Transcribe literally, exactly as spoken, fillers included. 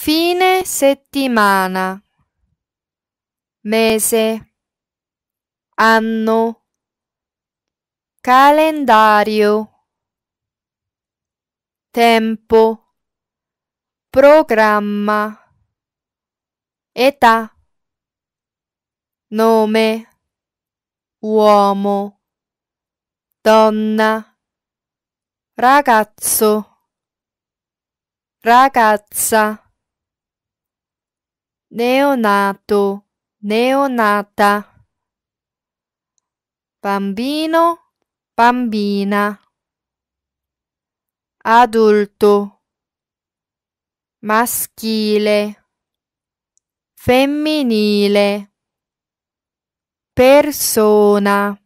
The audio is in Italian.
Fine settimana, mese, anno, calendario, tempo, programma, età, nome, uomo, donna, ragazzo, ragazza, neonato, neonata, bambino, bambina, adulto, maschile, femminile, persona.